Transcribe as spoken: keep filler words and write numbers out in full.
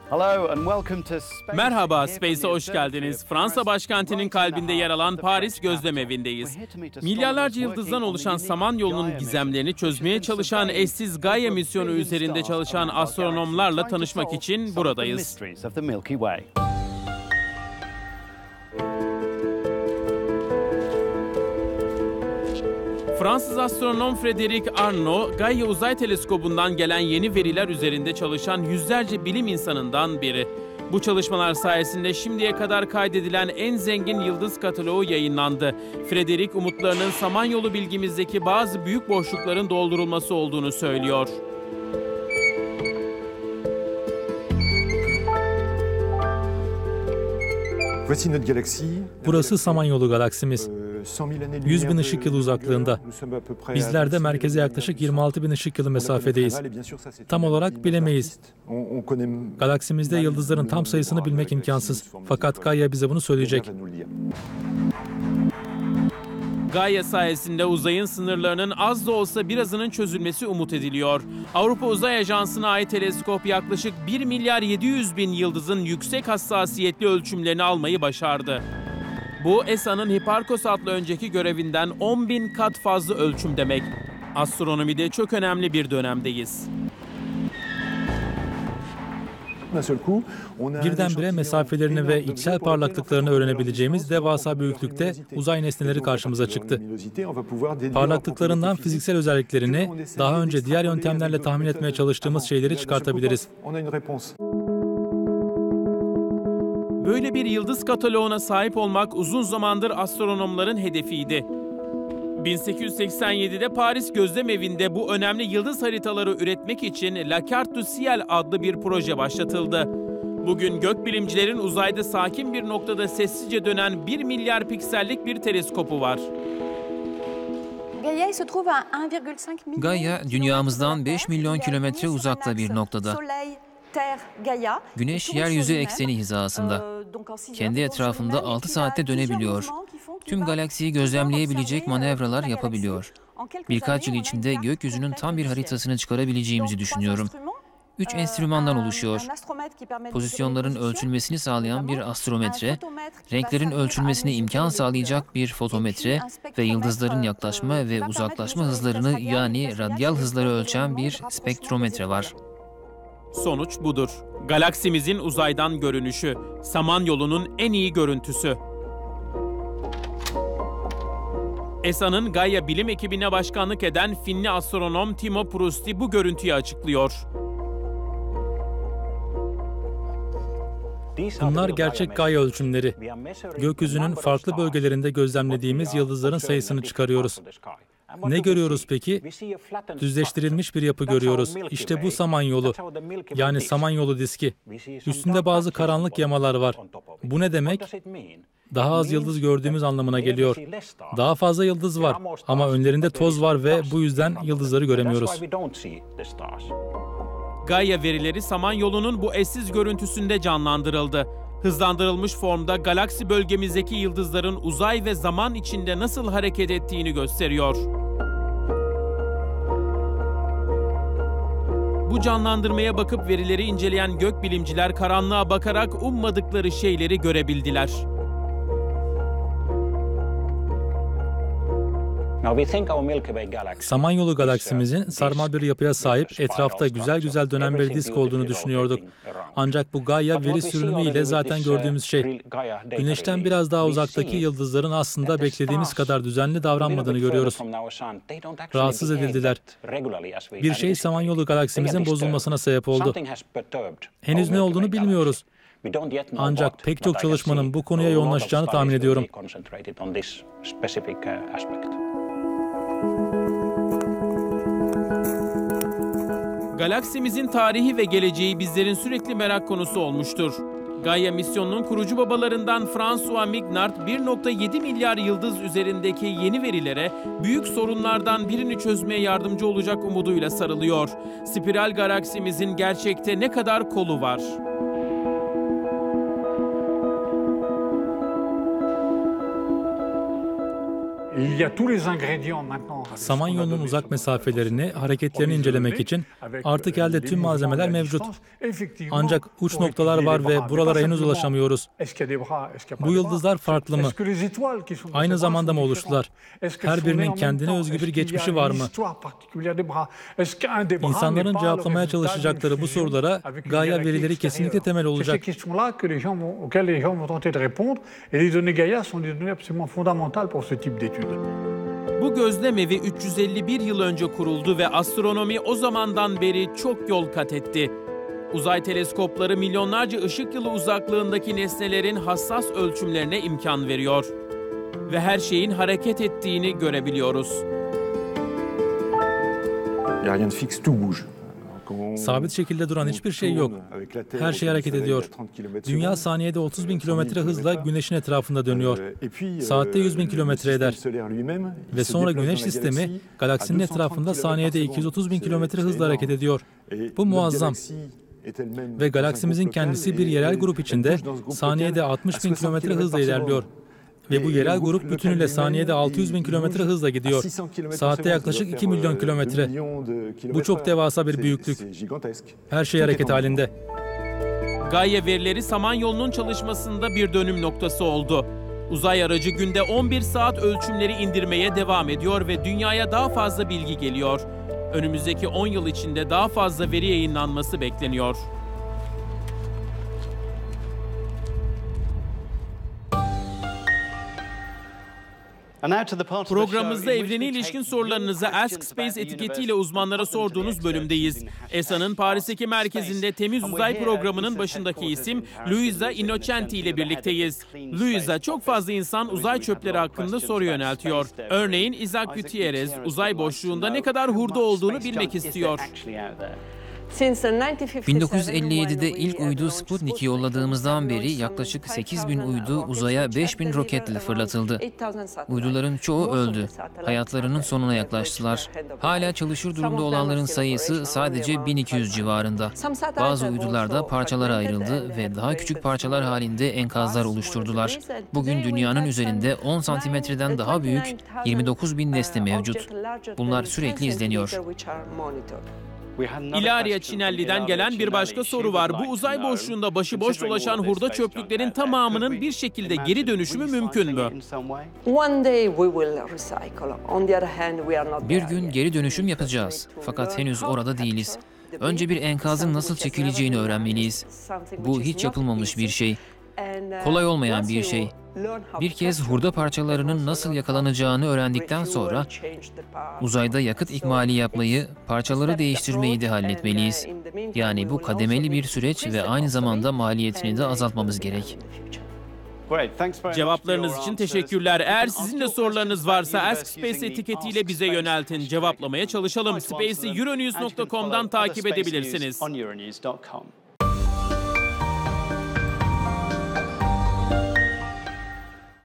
Merhaba, Space'e hoş geldiniz. Fransa başkentinin kalbinde yer alan Paris Gözlem Evi'ndeyiz. Milyarlarca yıldızdan oluşan Samanyolu'nun gizemlerini çözmeye çalışan eşsiz Gaia misyonu üzerinde çalışan astronomlarla tanışmak için buradayız. Fransız astronom Frédéric Arnault, Gaia Uzay Teleskobu'ndan gelen yeni veriler üzerinde çalışan yüzlerce bilim insanından biri. Bu çalışmalar sayesinde şimdiye kadar kaydedilen en zengin yıldız kataloğu yayınlandı. Frédéric, umutlarının Samanyolu bilgimizdeki bazı büyük boşlukların doldurulması olduğunu söylüyor. Burası Samanyolu galaksimiz. yüz bin ışık yılı uzaklığında. Bizler de merkeze yaklaşık yirmi altı bin ışık yılı mesafedeyiz. Tam olarak bilemeyiz. Galaksimizde yıldızların tam sayısını bilmek imkansız. Fakat Gaia bize bunu söyleyecek. Gaia sayesinde uzayın sınırlarının az da olsa birazının çözülmesi umut ediliyor. Avrupa Uzay Ajansı'na ait teleskop yaklaşık bir milyar yedi yüz bin yıldızın yüksek hassasiyetli ölçümlerini almayı başardı. Bu, E S A'nın Hipparcos adlı önceki görevinden on bin kat fazla ölçüm demek. Astronomide çok önemli bir dönemdeyiz. Birdenbire mesafelerini ve içsel parlaklıklarını öğrenebileceğimiz devasa büyüklükte uzay nesneleri karşımıza çıktı. Parlaklıklarından fiziksel özelliklerini, daha önce diğer yöntemlerle tahmin etmeye çalıştığımız şeyleri çıkartabiliriz. Böyle bir yıldız kataloğuna sahip olmak uzun zamandır astronomların hedefiydi. bin sekiz yüz seksen yedide Paris Gözlem Evi'nde bu önemli yıldız haritaları üretmek için La Carte du Ciel adlı bir proje başlatıldı. Bugün gökbilimcilerin uzayda sakin bir noktada sessizce dönen bir milyar piksellik bir teleskopu var. Gaia, dünyamızdan beş milyon kilometre uzakta bir noktada. Güneş, yeryüzü ekseni hizasında. Kendi etrafında altı saatte dönebiliyor. Tüm galaksiyi gözlemleyebilecek manevralar yapabiliyor. Birkaç yıl içinde gökyüzünün tam bir haritasını çıkarabileceğimizi düşünüyorum. Üç enstrümandan oluşuyor. Pozisyonların ölçülmesini sağlayan bir astrometre, renklerin ölçülmesine imkan sağlayacak bir fotometre ve yıldızların yaklaşma ve uzaklaşma hızlarını, yani radyal hızları ölçen bir spektrometre var. Sonuç budur. Galaksimizin uzaydan görünüşü, Samanyolu'nun en iyi görüntüsü. E S A'nın Gaia bilim ekibine başkanlık eden Finli astronom Timo Prusti bu görüntüyü açıklıyor. Bunlar gerçek Gaia ölçümleri. Gökyüzünün farklı bölgelerinde gözlemlediğimiz yıldızların sayısını çıkarıyoruz. Ne görüyoruz peki? Düzleştirilmiş bir yapı görüyoruz. İşte bu Samanyolu, yani Samanyolu diski. Üstünde bazı karanlık yamalar var. Bu ne demek? Daha az yıldız gördüğümüz anlamına geliyor. Daha fazla yıldız var ama önlerinde toz var ve bu yüzden yıldızları göremiyoruz. Gaia verileri Samanyolu'nun bu eşsiz görüntüsünde canlandırıldı. Hızlandırılmış formda galaksi bölgemizdeki yıldızların uzay ve zaman içinde nasıl hareket ettiğini gösteriyor. Bu canlandırmaya bakıp verileri inceleyen gökbilimciler karanlığa bakarak ummadıkları şeyleri görebildiler. Samanyolu galaksimizin sarmal bir yapıya sahip, etrafta güzel güzel dönen bir disk olduğunu düşünüyorduk. Ancak bu Gaia veri sürünümü ile zaten gördüğümüz şey. Güneşten biraz daha uzaktaki yıldızların aslında beklediğimiz kadar düzenli davranmadığını görüyoruz. Rahatsız edildiler. Bir şey Samanyolu galaksimizin bozulmasına sebep oldu. Henüz ne olduğunu bilmiyoruz. Ancak pek çok çalışmanın bu konuya yoğunlaşacağını tahmin ediyorum. Galaksimizin tarihi ve geleceği bizlerin sürekli merak konusu olmuştur. Gaia misyonunun kurucu babalarından François Mignard, bir nokta yedi milyar yıldız üzerindeki yeni verilere büyük sorunlardan birini çözmeye yardımcı olacak umuduyla sarılıyor. Spiral galaksimizin gerçekte ne kadar kolu var? Samanyolu'nun uzak mesafelerini, hareketlerini incelemek için artık elde tüm malzemeler mevcut. Ancak uç noktalar var ve buralara henüz ulaşamıyoruz. Bu yıldızlar farklı mı? Aynı zamanda mı oluştular? Her birinin kendine özgü bir geçmişi var mı? İnsanların cevaplamaya çalışacakları bu sorulara Gaia verileri kesinlikle temel olacak. Bu gözlem evi üç yüz elli bir yıl önce kuruldu ve astronomi o zamandan beri çok yol kat etti. Uzay teleskopları milyonlarca ışık yılı uzaklığındaki nesnelerin hassas ölçümlerine imkan veriyor. Ve her şeyin hareket ettiğini görebiliyoruz. Sabit şekilde duran hiçbir şey yok. Her şey hareket ediyor. Dünya saniyede otuz bin kilometre hızla Güneş'in etrafında dönüyor. Saatte yüz bin kilometre eder. Ve sonra Güneş sistemi galaksinin etrafında saniyede iki yüz otuz bin kilometre hızla hareket ediyor. Bu muazzam. Ve galaksimizin kendisi bir yerel grup içinde saniyede altmış bin kilometre hızla ilerliyor. Ve bu yerel grup bütünüyle saniyede altı yüz bin kilometre hızla gidiyor. Saatte yaklaşık iki milyon kilometre. Bu çok devasa bir büyüklük. Her şey hareket halinde. Gaia verileri Samanyolu'nun çalışmasında bir dönüm noktası oldu. Uzay aracı günde on bir saat ölçümleri indirmeye devam ediyor ve dünyaya daha fazla bilgi geliyor. Önümüzdeki on yıl içinde daha fazla veri yayınlanması bekleniyor. Programımızda evrene ilişkin sorularınızı Ask Space etiketiyle uzmanlara sorduğunuz bölümdeyiz. E S A'nın Paris'teki merkezinde Temiz Uzay programının başındaki isim Luisa Innocenti ile birlikteyiz. Luisa, çok fazla insan uzay çöpleri hakkında soru yöneltiyor. Örneğin Isaac Gutierrez, uzay boşluğunda ne kadar hurda olduğunu bilmek istiyor. bin dokuz yüz elli yedide ilk uydu Sputnik'i yolladığımızdan beri yaklaşık sekiz bin uydu uzaya beş bin roketle fırlatıldı. Uyduların çoğu öldü. Hayatlarının sonuna yaklaştılar. Hala çalışır durumda olanların sayısı sadece bin iki yüz civarında. Bazı uydularda parçalara ayrıldı ve daha küçük parçalar halinde enkazlar oluşturdular. Bugün dünyanın üzerinde on santimetreden daha büyük yirmi dokuz bin nesne mevcut. Bunlar sürekli izleniyor. İlaria Cinelli'den gelen bir başka soru var. Bu uzay boşluğunda başıboş dolaşan hurda çöplüklerin tamamının bir şekilde geri dönüşümü mümkün mü? Bir gün geri dönüşüm yapacağız. Fakat henüz orada değiliz. Önce bir enkazın nasıl çekileceğini öğrenmeliyiz. Bu hiç yapılmamış bir şey. Kolay olmayan bir şey. Bir kez hurda parçalarının nasıl yakalanacağını öğrendikten sonra uzayda yakıt ikmali yapmayı, parçaları değiştirmeyi de halletmeliyiz. Yani bu kademeli bir süreç ve aynı zamanda maliyetini de azaltmamız gerek. Cevaplarınız için teşekkürler. Eğer sizin de sorularınız varsa Ask Space etiketiyle bize yöneltin. Cevaplamaya çalışalım. Space'i Euronews nokta com'dan takip edebilirsiniz.